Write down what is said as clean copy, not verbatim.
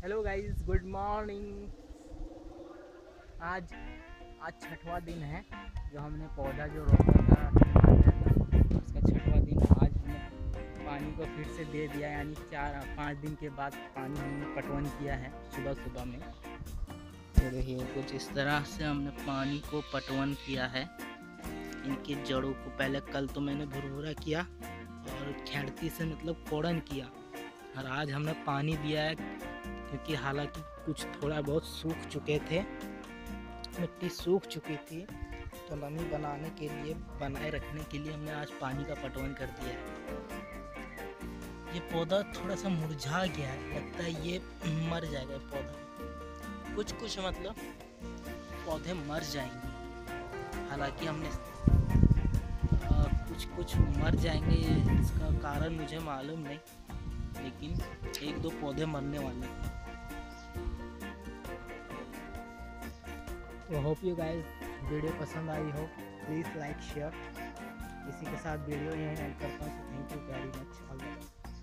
Hello guys, good morning. आज आज छठवां दिन है जो हमने पौधा जो रोपा था टमाटर, उसका छठवां दिन। आज हमने पानी को फिर से दे दिया, यानी 4-5 दिन के बाद पानी हमने पटवन किया है सुबह सुबह में। तो देखिए कुछ इस तरह से हमने पानी को पटवन किया है। इनकी जड़ों को पहले कल तो मैंने भुरभुरा किया और खेड़ती से मतलब कोड़न किया, और आज हमने पानी दिया है क्योंकि हालांकि कुछ थोड़ा बहुत सूख चुके थे, मिट्टी सूख चुकी थी, तो नमी बनाए रखने के लिए हमने आज पानी का पटवन कर दिया है। ये पौधा थोड़ा सा मुरझा गया है, लगता है ये मर जाएगा। ये पौधा कुछ मतलब पौधे मर जाएंगे, हालांकि हमने कुछ मर जाएंगे, इसका कारण मुझे मालूम नहीं, लेकिन 1-2 पौधे मरने वाले हैं। तो होप यू गाइस वीडियो पसंद आई हो, प्लीज़ लाइक शेयर। इसी के साथ वीडियो यहीं एंड करता हूँ। Thank you very much. All the best.